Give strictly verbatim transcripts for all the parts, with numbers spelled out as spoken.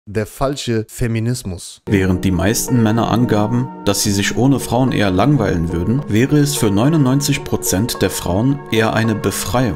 der falsche Feminismus. Während die meisten Männer angaben, dass sie sich ohne Frauen eher langweilen würden, wäre es für neunundneunzig Prozent der Frauen eher eine Befreiung.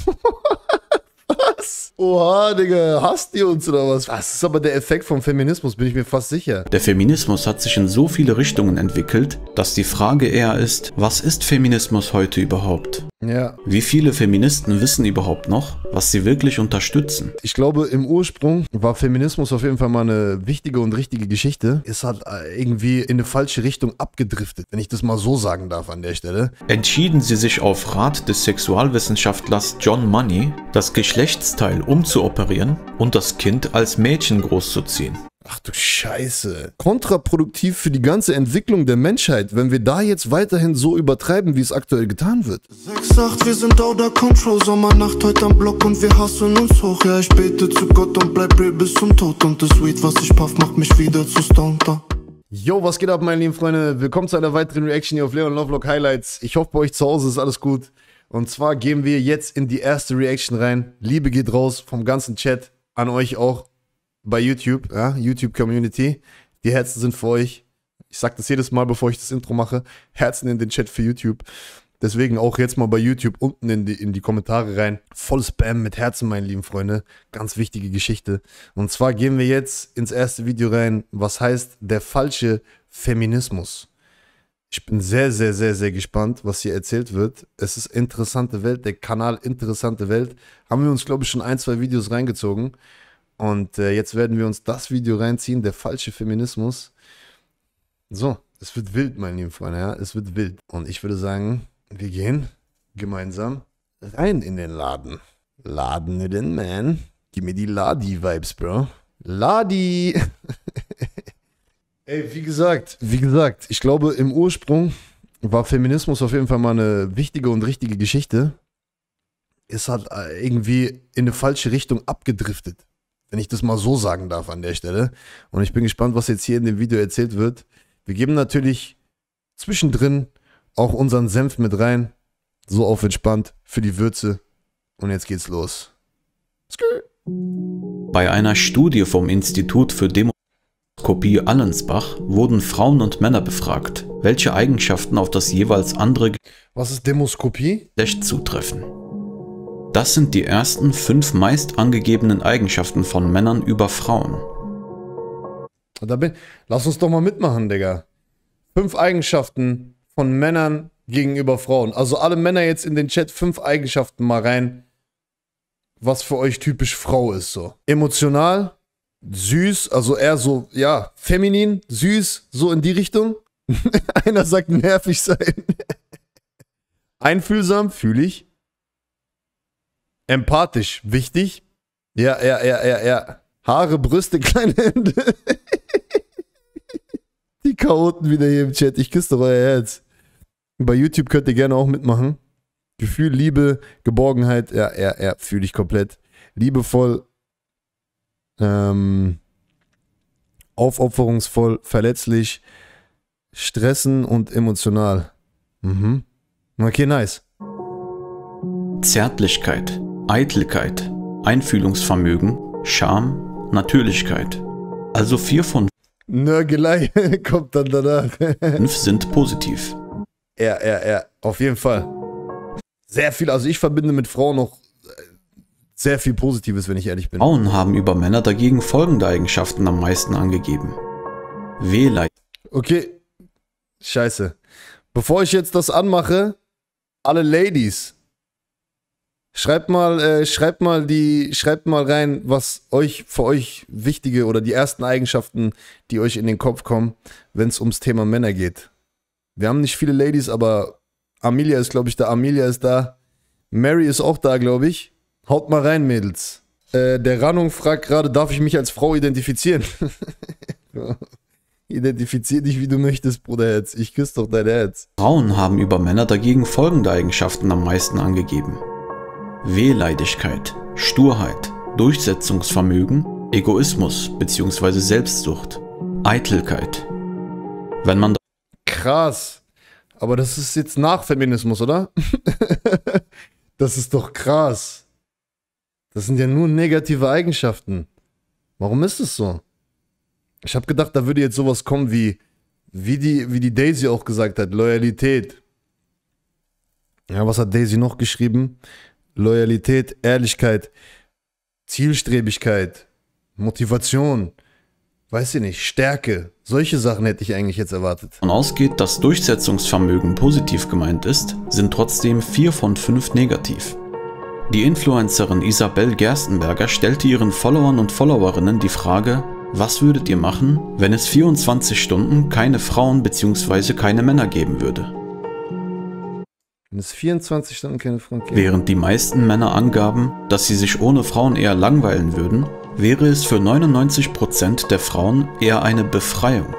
Was? Oha, Digga, hasst ihr uns oder was? Das ist aber der Effekt vom Feminismus, bin ich mir fast sicher. Der Feminismus hat sich in so viele Richtungen entwickelt, dass die Frage eher ist, was ist Feminismus heute überhaupt? Ja. Wie viele Feministen wissen überhaupt noch, was sie wirklich unterstützen? Ich glaube, im Ursprung war Feminismus auf jeden Fall mal eine wichtige und richtige Geschichte. Es hat irgendwie in eine falsche Richtung abgedriftet, wenn ich das mal so sagen darf an der Stelle. Entschieden sie sich auf Rat des Sexualwissenschaftlers John Money, das Geschlechtsteil umzuoperieren und das Kind als Mädchen großzuziehen. Ach du Scheiße. Kontraproduktiv für die ganze Entwicklung der Menschheit, wenn wir da jetzt weiterhin so übertreiben, wie es aktuell getan wird. sechs acht, wir sind out of control, Sommernacht heute am Block und wir hasseln uns hoch. Ja, ich bete zu Gott und bleib real bis zum Tod und das Weed, was ich puff, macht mich wieder zu stoned. Yo, was geht ab, meine lieben Freunde? Willkommen zu einer weiteren Reaction hier auf Leon Lovelock Highlights. Ich hoffe, bei euch zu Hause ist alles gut. Und zwar gehen wir jetzt in die erste Reaction rein. Liebe geht raus vom ganzen Chat an euch auch. Bei YouTube, ja, YouTube-Community. Die Herzen sind für euch. Ich sage das jedes Mal, bevor ich das Intro mache. Herzen in den Chat für YouTube. Deswegen auch jetzt mal bei YouTube unten in die, in die Kommentare rein. Voll Spam mit Herzen, meine lieben Freunde. Ganz wichtige Geschichte. Und zwar gehen wir jetzt ins erste Video rein. Was heißt der falsche Feminismus? Ich bin sehr, sehr, sehr, sehr gespannt, was hier erzählt wird. Es ist interessante Welt. Der Kanal Interessante Welt. Haben wir uns, glaube ich, schon ein, zwei Videos reingezogen. Und äh, jetzt werden wir uns das Video reinziehen, der falsche Feminismus. So, es wird wild, meine lieben Freunde, ja, es wird wild. Und ich würde sagen, wir gehen gemeinsam rein in den Laden. Laden it in, man. Gib mir die Ladi-Vibes, Bro. Ladi! Ey, wie gesagt, wie gesagt, ich glaube, im Ursprung war Feminismus auf jeden Fall mal eine wichtige und richtige Geschichte. Es hat äh, irgendwie in eine falsche Richtung abgedriftet. Wenn ich das mal so sagen darf an der Stelle. Und ich bin gespannt, was jetzt hier in dem Video erzählt wird. Wir geben natürlich zwischendrin auch unseren Senf mit rein. So auf entspannt für die Würze. Und jetzt geht's los. Skr. Bei einer Studie vom Institut für Demoskopie Allensbach wurden Frauen und Männer befragt, welche Eigenschaften auf das jeweils andere Was ist Demoskopie? Geschlecht zutreffen. Das sind die ersten fünf meist angegebenen Eigenschaften von Männern über Frauen. Da bin, lass uns doch mal mitmachen, Digga. Fünf Eigenschaften von Männern gegenüber Frauen. Also alle Männer jetzt in den Chat, fünf Eigenschaften mal rein, was für euch typisch Frau ist so. Emotional, süß, also eher so, ja, feminin, süß, so in die Richtung. Einer sagt nervig sein. Einfühlsam, fühle ich. Empathisch, wichtig. Ja, ja, ja, ja, ja. Haare, Brüste, kleine Hände. Die Chaoten wieder hier im Chat. Ich küsse doch euer Herz. Bei YouTube könnt ihr gerne auch mitmachen. Gefühl, Liebe, Geborgenheit. Ja, ja, ja, fühle ich komplett. Liebevoll. Ähm, aufopferungsvoll, verletzlich. Stressen und emotional. Mhm. Okay, nice. Zärtlichkeit, Eitelkeit, Einfühlungsvermögen, Charme, Natürlichkeit. Also vier von Nörgelei kommt dann danach. fünf sind positiv. Ja, ja, ja, auf jeden Fall. Sehr viel, also ich verbinde mit Frauen noch sehr viel Positives, wenn ich ehrlich bin. Frauen haben über Männer dagegen folgende Eigenschaften am meisten angegeben. Wehleid. Okay, scheiße. Bevor ich jetzt das anmache, alle Ladies, schreibt mal, äh, schreibt mal die, schreibt mal rein, was euch für euch wichtige oder die ersten Eigenschaften, die euch in den Kopf kommen, wenn es ums Thema Männer geht. Wir haben nicht viele Ladies, aber Amelia ist, glaube ich, da. Amelia ist da. Mary ist auch da, glaube ich. Haut mal rein, Mädels. Äh, der Ranung fragt gerade, darf ich mich als Frau identifizieren? Identifizier dich, wie du möchtest, Bruderherz. Ich küsse doch dein Herz. Frauen haben über Männer dagegen folgende Eigenschaften am meisten angegeben. Wehleidigkeit, Sturheit, Durchsetzungsvermögen, Egoismus bzw. Selbstsucht, Eitelkeit. Wenn man Krass. Aber das ist jetzt nach Feminismus, oder? Das ist doch krass. Das sind ja nur negative Eigenschaften. Warum ist es so? Ich habe gedacht, da würde jetzt sowas kommen wie, wie die, wie die Daisy auch gesagt hat, Loyalität. Ja, was hat Daisy noch geschrieben? Loyalität, Ehrlichkeit, Zielstrebigkeit, Motivation, weiß ich nicht, Stärke. Solche Sachen hätte ich eigentlich jetzt erwartet. Davon ausgeht, dass Durchsetzungsvermögen positiv gemeint ist, sind trotzdem vier von fünf negativ. Die Influencerin Isabel Gerstenberger stellte ihren Followern und Followerinnen die Frage, was würdet ihr machen, wenn es vierundzwanzig Stunden keine Frauen bzw. keine Männer geben würde? Wenn es vierundzwanzig Stunden keine Frauen gibt. Während die meisten Männer angaben, dass sie sich ohne Frauen eher langweilen würden, wäre es für neunundneunzig Prozent der Frauen eher eine Befreiung.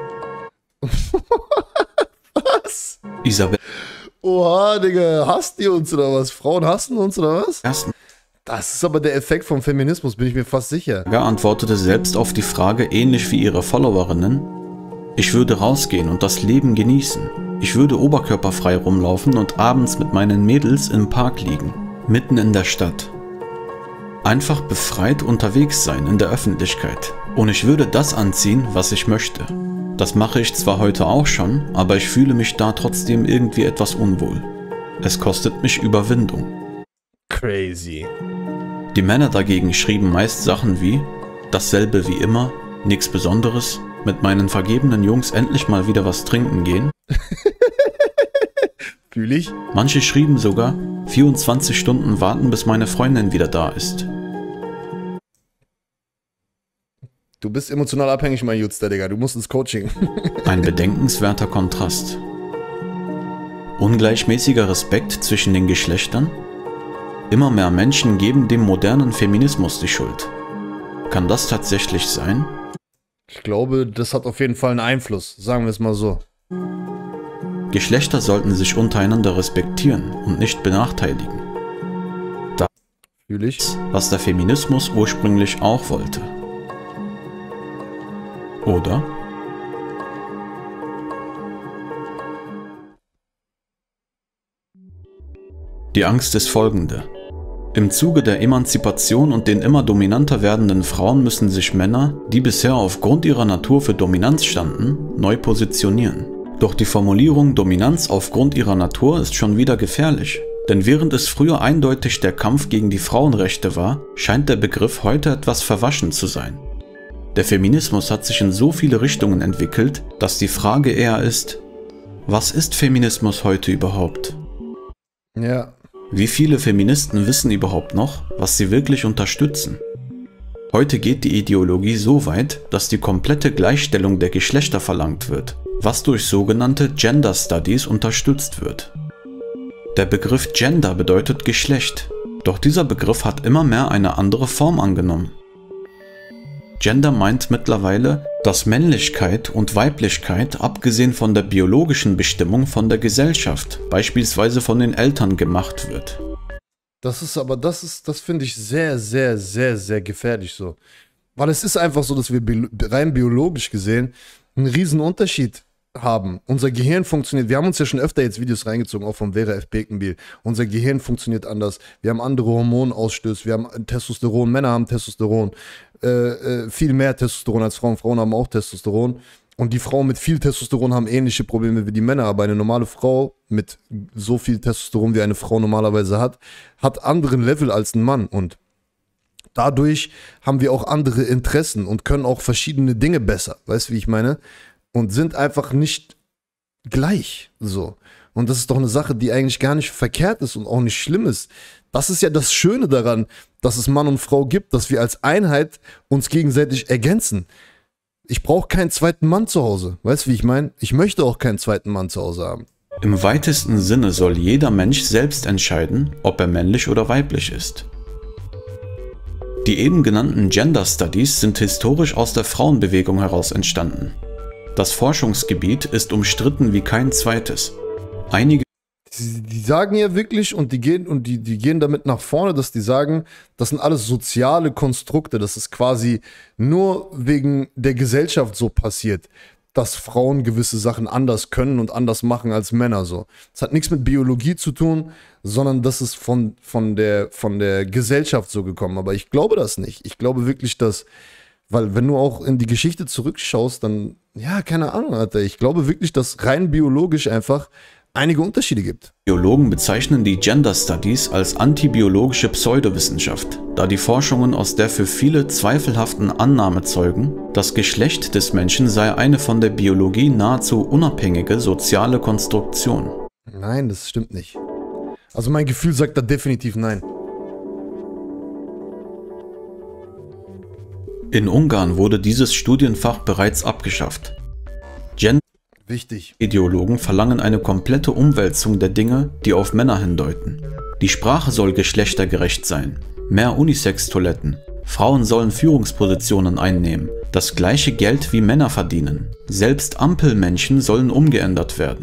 Was? Isabel Oha, Digga, hasst ihr uns oder was? Frauen hassen uns oder was? Gerstenberger Das ist aber der Effekt vom Feminismus, bin ich mir fast sicher. antwortete selbst auf die Frage ähnlich wie ihre Followerinnen: Ich würde rausgehen und das Leben genießen. Ich würde oberkörperfrei rumlaufen und abends mit meinen Mädels im Park liegen, mitten in der Stadt. Einfach befreit unterwegs sein in der Öffentlichkeit. Und ich würde das anziehen, was ich möchte. Das mache ich zwar heute auch schon, aber ich fühle mich da trotzdem irgendwie etwas unwohl. Es kostet mich Überwindung. Crazy. Die Männer dagegen schrieben meist Sachen wie: Dasselbe wie immer, nichts Besonderes, mit meinen vergebenen Jungs endlich mal wieder was trinken gehen. Fühl ich. Manche schrieben sogar: vierundzwanzig Stunden warten, bis meine Freundin wieder da ist. Du bist emotional abhängig, mein Jutster, Digga. Du musst ins Coaching. Ein bedenkenswerter Kontrast. Ungleichmäßiger Respekt zwischen den Geschlechtern? Immer mehr Menschen geben dem modernen Feminismus die Schuld. Kann das tatsächlich sein? Ich glaube, das hat auf jeden Fall einen Einfluss. Sagen wir es mal so. Geschlechter sollten sich untereinander respektieren und nicht benachteiligen. Das, Fühl ich. was der Feminismus ursprünglich auch wollte. Oder? Die Angst ist folgende. Im Zuge der Emanzipation und den immer dominanter werdenden Frauen müssen sich Männer, die bisher aufgrund ihrer Natur für Dominanz standen, neu positionieren. Doch die Formulierung Dominanz aufgrund ihrer Natur ist schon wieder gefährlich. Denn während es früher eindeutig der Kampf gegen die Frauenrechte war, scheint der Begriff heute etwas verwaschen zu sein. Der Feminismus hat sich in so viele Richtungen entwickelt, dass die Frage eher ist: Was ist Feminismus heute überhaupt? Ja. Wie viele Feministen wissen überhaupt noch, was sie wirklich unterstützen? Heute geht die Ideologie so weit, dass die komplette Gleichstellung der Geschlechter verlangt wird, was durch sogenannte Gender Studies unterstützt wird. Der Begriff Gender bedeutet Geschlecht, doch dieser Begriff hat immer mehr eine andere Form angenommen. Gender meint mittlerweile, dass Männlichkeit und Weiblichkeit abgesehen von der biologischen Bestimmung von der Gesellschaft, beispielsweise von den Eltern, gemacht wird. Das ist aber, das ist, das finde ich sehr, sehr, sehr, sehr gefährlich so. Weil es ist einfach so, dass wir bi rein biologisch gesehen einen riesen Unterschied haben. Unser Gehirn funktioniert, wir haben uns ja schon öfter jetzt Videos reingezogen, auch von Vera F. Bekenbiel. Unser Gehirn funktioniert anders. Wir haben andere Hormonausstöße, wir haben Testosteron, Männer haben Testosteron, äh, äh, viel mehr Testosteron als Frauen. Frauen haben auch Testosteron. Und die Frauen mit viel Testosteron haben ähnliche Probleme wie die Männer. Aber eine normale Frau mit so viel Testosteron, wie eine Frau normalerweise hat, hat anderen Level als ein Mann. Und dadurch haben wir auch andere Interessen und können auch verschiedene Dinge besser. Weißt du, wie ich meine? Und sind einfach nicht gleich so. Und das ist doch eine Sache, die eigentlich gar nicht verkehrt ist und auch nicht schlimm ist. Das ist ja das Schöne daran, dass es Mann und Frau gibt, dass wir als Einheit uns gegenseitig ergänzen. Ich brauche keinen zweiten Mann zu Hause. Weißt du, wie ich meine? Ich möchte auch keinen zweiten Mann zu Hause haben. Im weitesten Sinne soll jeder Mensch selbst entscheiden, ob er männlich oder weiblich ist. Die eben genannten Gender Studies sind historisch aus der Frauenbewegung heraus entstanden. Das Forschungsgebiet ist umstritten wie kein zweites. Einige Die, die sagen ja wirklich und die gehen und die, die gehen damit nach vorne, dass die sagen, das sind alles soziale Konstrukte, das ist quasi nur wegen der Gesellschaft so passiert, dass Frauen gewisse Sachen anders können und anders machen als Männer so. Das hat nichts mit Biologie zu tun, sondern das ist von, von, der, von der Gesellschaft so gekommen. Aber ich glaube das nicht. Ich glaube wirklich, dass Weil wenn du auch in die Geschichte zurückschaust, dann, ja, keine Ahnung, Alter. Ich glaube wirklich, dass rein biologisch einfach einige Unterschiede gibt. Biologen bezeichnen die Gender Studies als antibiologische Pseudowissenschaft, da die Forschungen aus der für viele zweifelhaften Annahme zeugen, das Geschlecht des Menschen sei eine von der Biologie nahezu unabhängige soziale Konstruktion. Nein, das stimmt nicht. Also mein Gefühl sagt da definitiv nein. In Ungarn wurde dieses Studienfach bereits abgeschafft. Gender-Ideologen verlangen eine komplette Umwälzung der Dinge, die auf Männer hindeuten. Die Sprache soll geschlechtergerecht sein, mehr Unisex-Toiletten, Frauen sollen Führungspositionen einnehmen, das gleiche Geld wie Männer verdienen, selbst Ampelmenschen sollen umgeändert werden.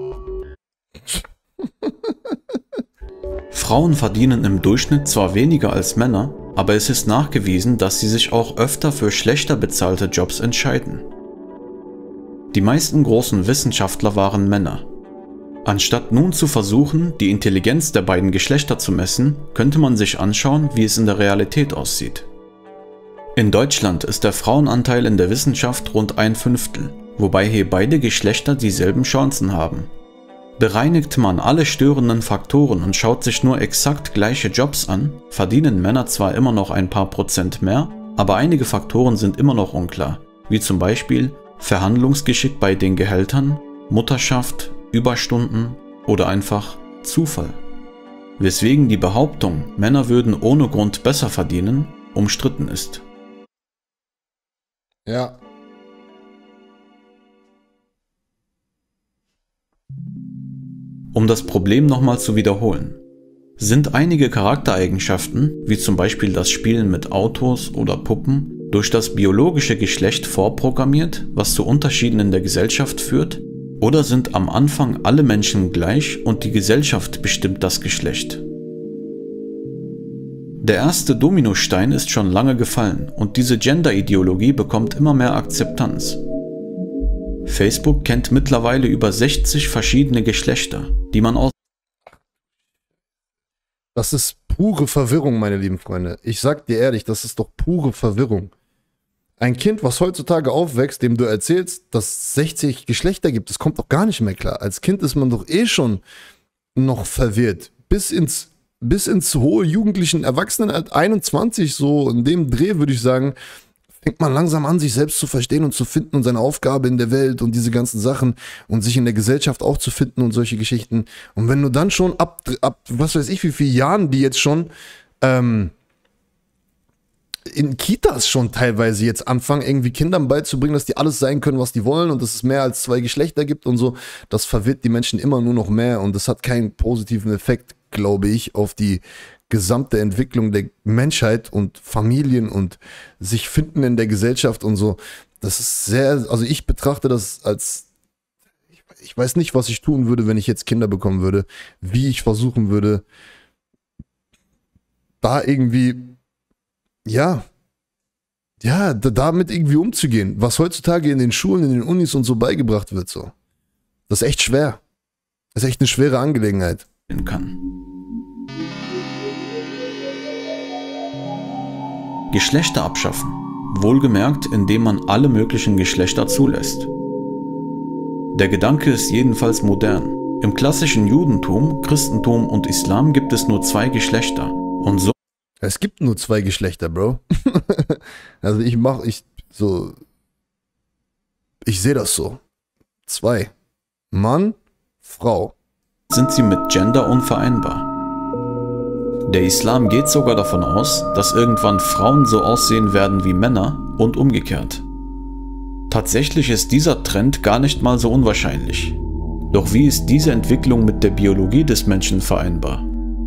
Frauen verdienen im Durchschnitt zwar weniger als Männer, aber es ist nachgewiesen, dass sie sich auch öfter für schlechter bezahlte Jobs entscheiden. Die meisten großen Wissenschaftler waren Männer. Anstatt nun zu versuchen, die Intelligenz der beiden Geschlechter zu messen, könnte man sich anschauen, wie es in der Realität aussieht. In Deutschland ist der Frauenanteil in der Wissenschaft rund ein Fünftel, wobei hier beide Geschlechter dieselben Chancen haben. Bereinigt man alle störenden Faktoren und schaut sich nur exakt gleiche Jobs an, verdienen Männer zwar immer noch ein paar Prozent mehr, aber einige Faktoren sind immer noch unklar, wie zum Beispiel Verhandlungsgeschick bei den Gehältern, Mutterschaft, Überstunden oder einfach Zufall. Weswegen die Behauptung, Männer würden ohne Grund besser verdienen, umstritten ist. Ja. Um das Problem nochmal zu wiederholen. Sind einige Charaktereigenschaften, wie zum Beispiel das Spielen mit Autos oder Puppen, durch das biologische Geschlecht vorprogrammiert, was zu Unterschieden in der Gesellschaft führt? Oder sind am Anfang alle Menschen gleich und die Gesellschaft bestimmt das Geschlecht? Der erste Dominostein ist schon lange gefallen und diese Gender-Ideologie bekommt immer mehr Akzeptanz. Facebook kennt mittlerweile über sechzig verschiedene Geschlechter, die man aus... Das ist pure Verwirrung, meine lieben Freunde. Ich sag dir ehrlich, das ist doch pure Verwirrung. Ein Kind, was heutzutage aufwächst, dem du erzählst, dass es sechzig Geschlechter gibt, das kommt doch gar nicht mehr klar. Als Kind ist man doch eh schon noch verwirrt. Bis ins, bis ins hohe jugendlichen Erwachsenenalter, einundzwanzig, so in dem Dreh würde ich sagen, fängt man langsam an, sich selbst zu verstehen und zu finden und seine Aufgabe in der Welt und diese ganzen Sachen und sich in der Gesellschaft auch zu finden und solche Geschichten. Und wenn du dann schon ab, ab was weiß ich wie vielen Jahren, die jetzt schon ähm, in Kitas schon teilweise jetzt anfangen, irgendwie Kindern beizubringen, dass die alles sein können, was die wollen und dass es mehr als zwei Geschlechter gibt und so, das verwirrt die Menschen immer nur noch mehr und das hat keinen positiven Effekt, glaube ich, auf die gesamte Entwicklung der Menschheit und Familien und sich finden in der Gesellschaft und so. Das ist sehr, also ich betrachte das als, ich, ich weiß nicht, was ich tun würde, wenn ich jetzt Kinder bekommen würde, wie ich versuchen würde, da irgendwie, ja, ja, damit irgendwie umzugehen, was heutzutage in den Schulen, in den Unis und so beigebracht wird, so. Das ist echt schwer. Das ist echt eine schwere Angelegenheit. Kann. Geschlechter abschaffen. Wohlgemerkt, indem man alle möglichen Geschlechter zulässt. Der Gedanke ist jedenfalls modern. Im klassischen Judentum, Christentum und Islam gibt es nur zwei Geschlechter. Und so. Es gibt nur zwei Geschlechter, Bro. Also ich mach, ich so. Ich sehe das so. Zwei. Mann, Frau. Sind sie mit Gender unvereinbar. Der Islam geht sogar davon aus, dass irgendwann Frauen so aussehen werden wie Männer und umgekehrt. Tatsächlich ist dieser Trend gar nicht mal so unwahrscheinlich. Doch wie ist diese Entwicklung mit der Biologie des Menschen vereinbar?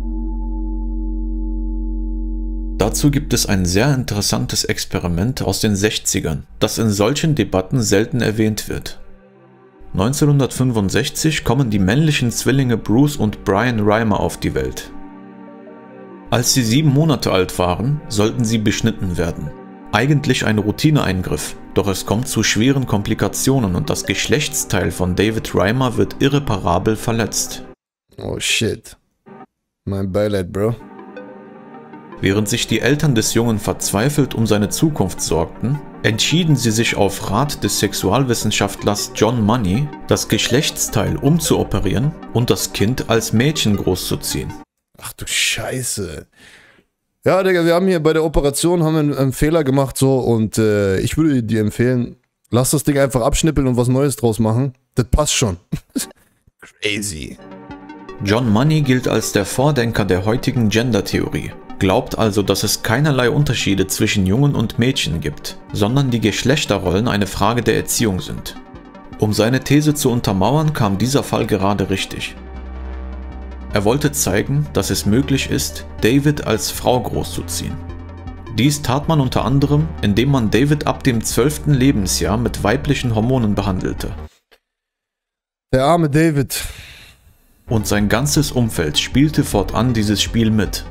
Dazu gibt es ein sehr interessantes Experiment aus den sechzigern, das in solchen Debatten selten erwähnt wird. neunzehnhundertfünfundsechzig kommen die männlichen Zwillinge Bruce und Brian Reimer auf die Welt. Als sie sieben Monate alt waren, sollten sie beschnitten werden. Eigentlich ein Routineeingriff, doch es kommt zu schweren Komplikationen und das Geschlechtsteil von David Reimer wird irreparabel verletzt. Oh shit. Mein Beileid, Bro. Während sich die Eltern des Jungen verzweifelt um seine Zukunft sorgten, entschieden sie sich auf Rat des Sexualwissenschaftlers John Money, das Geschlechtsteil umzuoperieren und das Kind als Mädchen großzuziehen. Ach du Scheiße. Ja, Digga, wir haben hier bei der Operation haben wir einen, einen Fehler gemacht so und äh, ich würde dir empfehlen, lass das Ding einfach abschnippeln und was Neues draus machen. Das passt schon. Crazy. John Money gilt als der Vordenker der heutigen Gender-Theorie, glaubt also, dass es keinerlei Unterschiede zwischen Jungen und Mädchen gibt, sondern die Geschlechterrollen eine Frage der Erziehung sind. Um seine These zu untermauern, kam dieser Fall gerade richtig. Er wollte zeigen, dass es möglich ist, David als Frau großzuziehen. Dies tat man unter anderem, indem man David ab dem zwölften Lebensjahr mit weiblichen Hormonen behandelte. Der arme David. Und sein ganzes Umfeld spielte fortan dieses Spiel mit.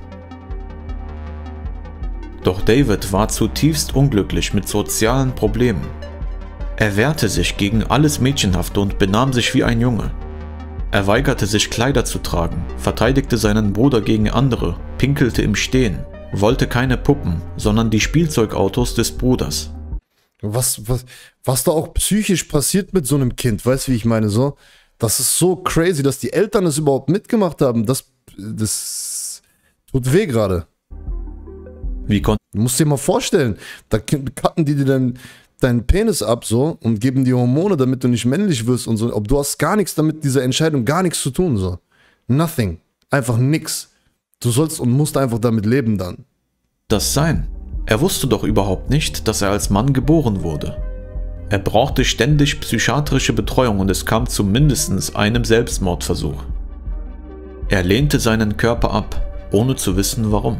Doch David war zutiefst unglücklich mit sozialen Problemen. Er wehrte sich gegen alles Mädchenhafte und benahm sich wie ein Junge. Er weigerte sich, Kleider zu tragen, verteidigte seinen Bruder gegen andere, pinkelte im Stehen, wollte keine Puppen, sondern die Spielzeugautos des Bruders. Was, was, was da auch psychisch passiert mit so einem Kind, weißt du, wie ich meine, so? Das ist so crazy, dass die Eltern das überhaupt mitgemacht haben. Das, das tut weh gerade. Wie kon- Du musst dir mal vorstellen, da cutten die dir dann deinen Penis ab so und geben dir Hormone, damit du nicht männlich wirst und so. Ob du hast gar nichts damit, dieser Entscheidung gar nichts zu tun, so. Nothing. Einfach nix. Du sollst und musst einfach damit leben dann. Das sein? Er wusste doch überhaupt nicht, dass er als Mann geboren wurde. Er brauchte ständig psychiatrische Betreuung und es kam zu mindestens einem Selbstmordversuch. Er lehnte seinen Körper ab, ohne zu wissen warum.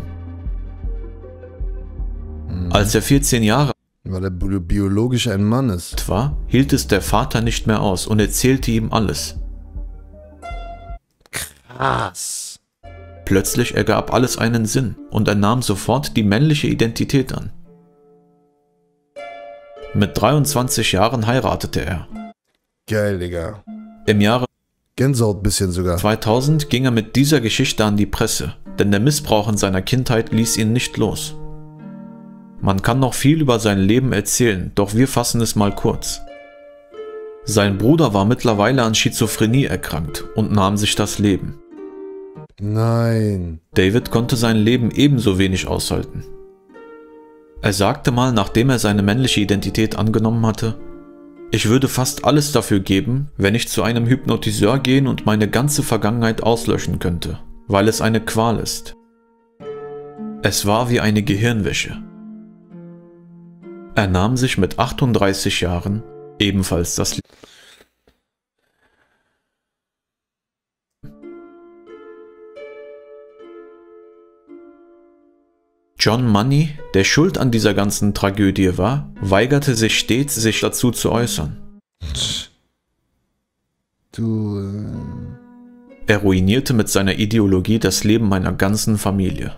Mhm. Als er vierzehn Jahre weil er biologisch ein Mann ist. war, hielt es der Vater nicht mehr aus und erzählte ihm alles. Krass. Plötzlich ergab alles einen Sinn und er nahm sofort die männliche Identität an. Mit dreiundzwanzig Jahren heiratete er. Geil, Digga. Im Jahre Gänsehaut bisschen sogar. zweitausend ging er mit dieser Geschichte an die Presse, denn der Missbrauch in seiner Kindheit ließ ihn nicht los. Man kann noch viel über sein Leben erzählen, doch wir fassen es mal kurz. Sein Bruder war mittlerweile an Schizophrenie erkrankt und nahm sich das Leben. Nein. David konnte sein Leben ebenso wenig aushalten. Er sagte mal, nachdem er seine männliche Identität angenommen hatte: Ich würde fast alles dafür geben, wenn ich zu einem Hypnotiseur gehen und meine ganze Vergangenheit auslöschen könnte, weil es eine Qual ist. Es war wie eine Gehirnwäsche. Er nahm sich mit achtunddreißig Jahren ebenfalls das Leben. John Money, der schuld an dieser ganzen Tragödie war, weigerte sich stets, sich dazu zu äußern. Du... Äh Er ruinierte mit seiner Ideologie das Leben meiner ganzen Familie.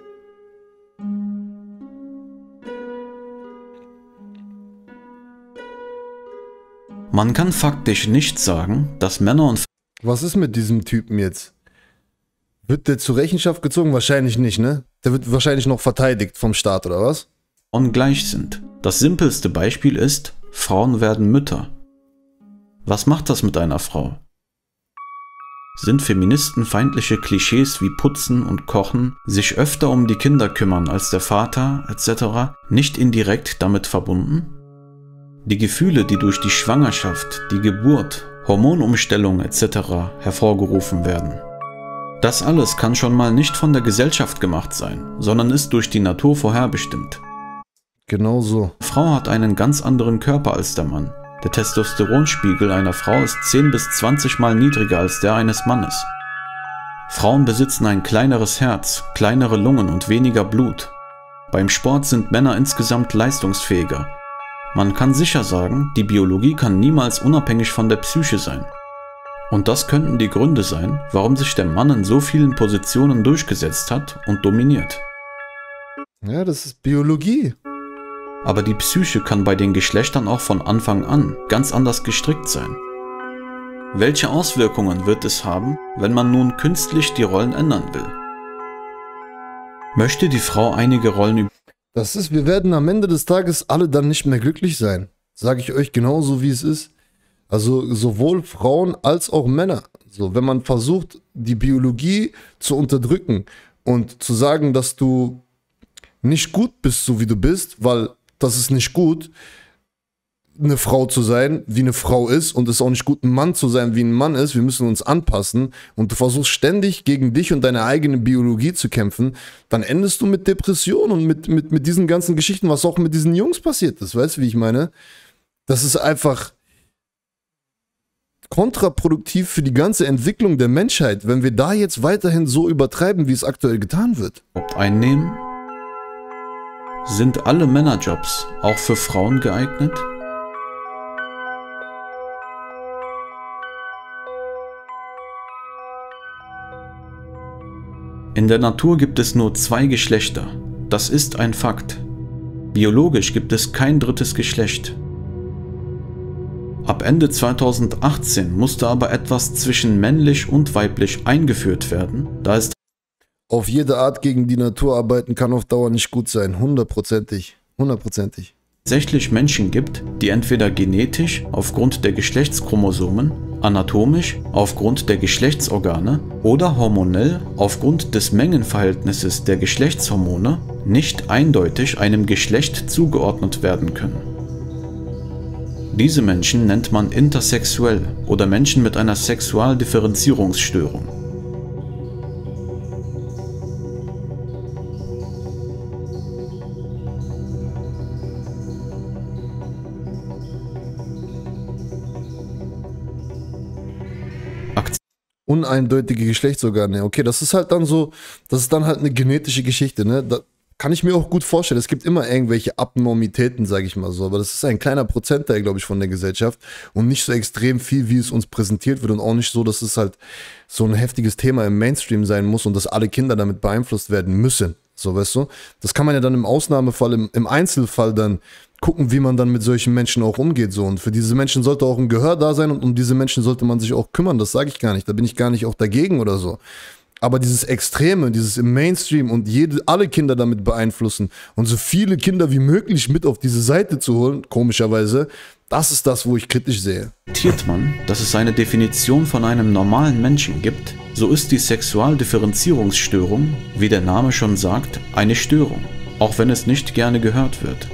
Man kann faktisch nicht sagen, dass Männer und... Was ist mit diesem Typen jetzt? Wird der zur Rechenschaft gezogen? Wahrscheinlich nicht, ne? Der wird wahrscheinlich noch verteidigt vom Staat, oder was? Frauen gleich sind. Das simpelste Beispiel ist, Frauen werden Mütter. Was macht das mit einer Frau? Sind feministenfeindliche Klischees wie Putzen und Kochen, sich öfter um die Kinder kümmern als der Vater et cetera nicht indirekt damit verbunden? Die Gefühle, die durch die Schwangerschaft, die Geburt, Hormonumstellung et cetera hervorgerufen werden. Das alles kann schon mal nicht von der Gesellschaft gemacht sein, sondern ist durch die Natur vorherbestimmt. Genau so. Die Frau hat einen ganz anderen Körper als der Mann. Der Testosteronspiegel einer Frau ist zehn bis zwanzig Mal niedriger als der eines Mannes. Frauen besitzen ein kleineres Herz, kleinere Lungen und weniger Blut. Beim Sport sind Männer insgesamt leistungsfähiger. Man kann sicher sagen, die Biologie kann niemals unabhängig von der Psyche sein. Und das könnten die Gründe sein, warum sich der Mann in so vielen Positionen durchgesetzt hat und dominiert. Ja, das ist Biologie. Aber die Psyche kann bei den Geschlechtern auch von Anfang an ganz anders gestrickt sein. Welche Auswirkungen wird es haben, wenn man nun künstlich die Rollen ändern will? Möchte die Frau einige Rollen Das ist, wir werden am Ende des Tages alle dann nicht mehr glücklich sein. Sage ich euch genauso, wie es ist. Also sowohl Frauen als auch Männer. So, wenn man versucht, die Biologie zu unterdrücken und zu sagen, dass du nicht gut bist, so wie du bist, weil das ist nicht gut, eine Frau zu sein, wie eine Frau ist, und es ist auch nicht gut, ein Mann zu sein, wie ein Mann ist. Wir müssen uns anpassen, und du versuchst ständig gegen dich und deine eigene Biologie zu kämpfen, dann endest du mit Depressionen und mit, mit, mit diesen ganzen Geschichten, was auch mit diesen Jungs passiert ist. Weißt du, wie ich meine? Das ist einfach kontraproduktiv für die ganze Entwicklung der Menschheit, wenn wir da jetzt weiterhin so übertreiben, wie es aktuell getan wird. einnehmen? Sind alle Männerjobs auch für Frauen geeignet? In der Natur gibt es nur zwei Geschlechter. Das ist ein Fakt. Biologisch gibt es kein drittes Geschlecht. Ab Ende zweitausendachtzehn musste aber etwas zwischen männlich und weiblich eingeführt werden, da es Auf jede Art gegen die Natur arbeiten kann auf Dauer nicht gut sein. Hundertprozentig. Hundertprozentig. tatsächlich Menschen gibt, die entweder genetisch aufgrund der Geschlechtschromosomen, anatomisch aufgrund der Geschlechtsorgane oder hormonell aufgrund des Mengenverhältnisses der Geschlechtshormone nicht eindeutig einem Geschlecht zugeordnet werden können. Diese Menschen nennt man intersexuell oder Menschen mit einer Sexualdifferenzierungsstörung. Uneindeutige Geschlechtsorgane. Okay, das ist halt dann so, das ist dann halt eine genetische Geschichte, ne? Da kann ich mir auch gut vorstellen. Es gibt immer irgendwelche Abnormitäten, sage ich mal so, aber das ist ein kleiner Prozentteil, glaube ich, von der Gesellschaft und nicht so extrem viel, wie es uns präsentiert wird, und auch nicht so, dass es halt so ein heftiges Thema im Mainstream sein muss und dass alle Kinder damit beeinflusst werden müssen. So, weißt du? Das kann man ja dann im Ausnahmefall, im, im Einzelfall dann gucken, wie man dann mit solchen Menschen auch umgeht. So. Und für diese Menschen sollte auch ein Gehör da sein, und um diese Menschen sollte man sich auch kümmern. Das sage ich gar nicht. Da bin ich gar nicht auch dagegen oder so. Aber dieses Extreme, dieses im Mainstream und jede, alle Kinder damit beeinflussen und so viele Kinder wie möglich mit auf diese Seite zu holen, komischerweise, das ist das, wo ich kritisch sehe. Akzeptiert man, dass es eine Definition von einem normalen Menschen gibt, so ist die Sexualdifferenzierungsstörung, wie der Name schon sagt, eine Störung, auch wenn es nicht gerne gehört wird.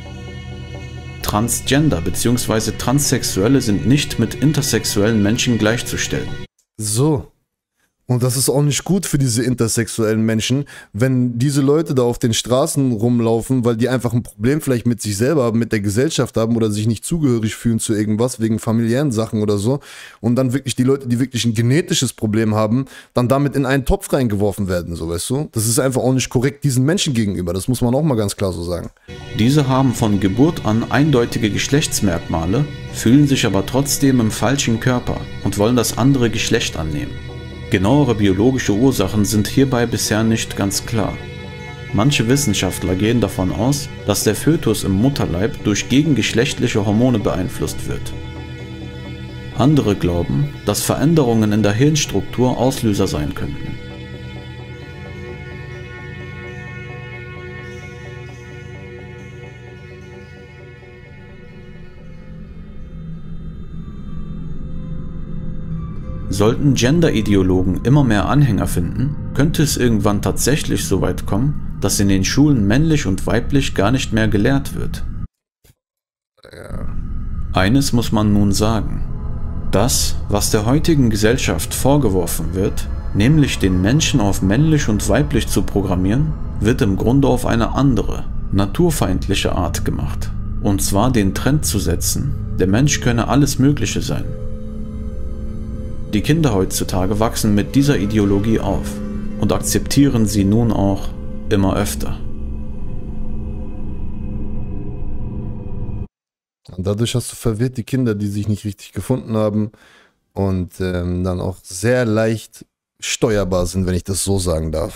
Transgender bzw. Transsexuelle sind nicht mit intersexuellen Menschen gleichzustellen. So. Und das ist auch nicht gut für diese intersexuellen Menschen, wenn diese Leute da auf den Straßen rumlaufen, weil die einfach ein Problem vielleicht mit sich selber haben, mit der Gesellschaft haben oder sich nicht zugehörig fühlen zu irgendwas wegen familiären Sachen oder so, und dann wirklich die Leute, die wirklich ein genetisches Problem haben, dann damit in einen Topf reingeworfen werden, so, weißt du? Das ist einfach auch nicht korrekt diesen Menschen gegenüber, das muss man auch mal ganz klar so sagen. Diese haben von Geburt an eindeutige Geschlechtsmerkmale, fühlen sich aber trotzdem im falschen Körper und wollen das andere Geschlecht annehmen. Genauere biologische Ursachen sind hierbei bisher nicht ganz klar. Manche Wissenschaftler gehen davon aus, dass der Fötus im Mutterleib durch gegengeschlechtliche Hormone beeinflusst wird. Andere glauben, dass Veränderungen in der Hirnstruktur Auslöser sein könnten. Sollten Gender-Ideologen immer mehr Anhänger finden, könnte es irgendwann tatsächlich so weit kommen, dass in den Schulen männlich und weiblich gar nicht mehr gelehrt wird. Ja. Eines muss man nun sagen: Das, was der heutigen Gesellschaft vorgeworfen wird, nämlich den Menschen auf männlich und weiblich zu programmieren, wird im Grunde auf eine andere, naturfeindliche Art gemacht. Und zwar den Trend zu setzen, der Mensch könne alles Mögliche sein. Die Kinder heutzutage wachsen mit dieser Ideologie auf und akzeptieren sie nun auch immer öfter. Und dadurch hast du verwirrt die Kinder, die sich nicht richtig gefunden haben und ähm, dann auch sehr leicht steuerbar sind, wenn ich das so sagen darf.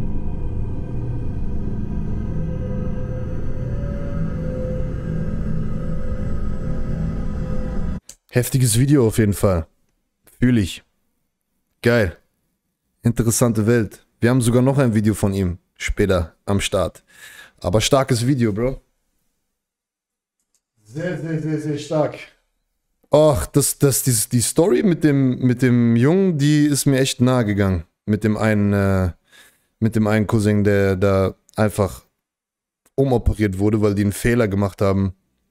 Heftiges Video auf jeden Fall. Fühl ich. Geil. Interessante Welt. Wir haben sogar noch ein Video von ihm. später am Start. Aber starkes Video, Bro. Sehr, sehr, sehr, sehr stark. Ach, das, das, die, die Story mit dem, mit dem Jungen, die ist mir echt nahe gegangen. Mit dem einen, äh, mit dem einen Cousin, der da einfach umoperiert wurde, weil die einen Fehler gemacht haben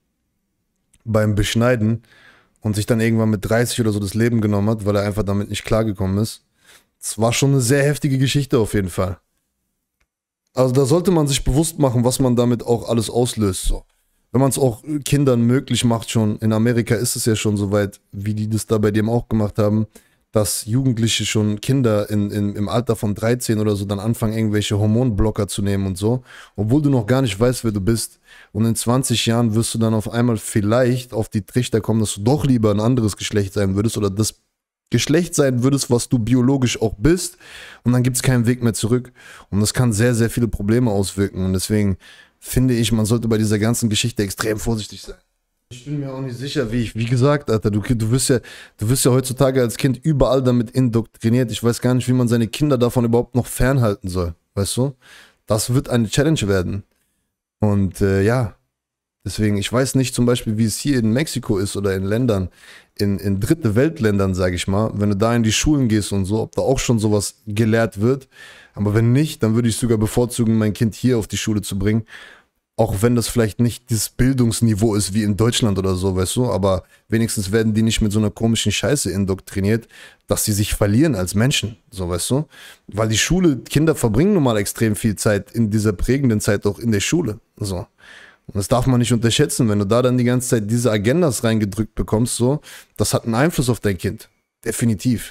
beim Beschneiden und sich dann irgendwann mit dreißig oder so das Leben genommen hat, weil er einfach damit nicht klargekommen ist. Das war schon eine sehr heftige Geschichte auf jeden Fall. Also da sollte man sich bewusst machen, was man damit auch alles auslöst. So. Wenn man es auch Kindern möglich macht schon, in Amerika ist es ja schon so weit, wie die das da bei dem auch gemacht haben, dass Jugendliche schon Kinder in, in, im Alter von dreizehn oder so dann anfangen, irgendwelche Hormonblocker zu nehmen und so, obwohl du noch gar nicht weißt, wer du bist. Und in zwanzig Jahren wirst du dann auf einmal vielleicht auf die Trichter kommen, dass du doch lieber ein anderes Geschlecht sein würdest oder das Geschlecht sein würdest, was du biologisch auch bist. Und dann gibt es keinen Weg mehr zurück. Und das kann sehr, sehr viele Probleme auswirken. Und deswegen finde ich, man sollte bei dieser ganzen Geschichte extrem vorsichtig sein. Ich bin mir auch nicht sicher, wie ich, wie gesagt, Alter, du, du, wirst ja, du wirst ja heutzutage als Kind überall damit indoktriniert. Ich weiß gar nicht, wie man seine Kinder davon überhaupt noch fernhalten soll. Weißt du? Das wird eine Challenge werden. Und äh, ja, deswegen, ich weiß nicht zum Beispiel, wie es hier in Mexiko ist oder in Ländern, in, in dritte Weltländern, sage ich mal, wenn du da in die Schulen gehst und so, ob da auch schon sowas gelehrt wird. Aber wenn nicht, dann würde ich sogar bevorzugen, mein Kind hier auf die Schule zu bringen. Auch wenn das vielleicht nicht das Bildungsniveau ist wie in Deutschland oder so, weißt du, aber wenigstens werden die nicht mit so einer komischen Scheiße indoktriniert, dass sie sich verlieren als Menschen, so, weißt du. Weil die Schule, Kinder verbringen nun mal extrem viel Zeit in dieser prägenden Zeit auch in der Schule, so. Und das darf man nicht unterschätzen, wenn du da dann die ganze Zeit diese Agendas reingedrückt bekommst, so, das hat einen Einfluss auf dein Kind. Definitiv.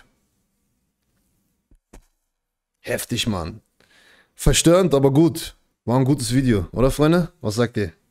Heftig, Mann. Verstörend, aber gut. War ein gutes Video, oder Freunde? Was sagt ihr?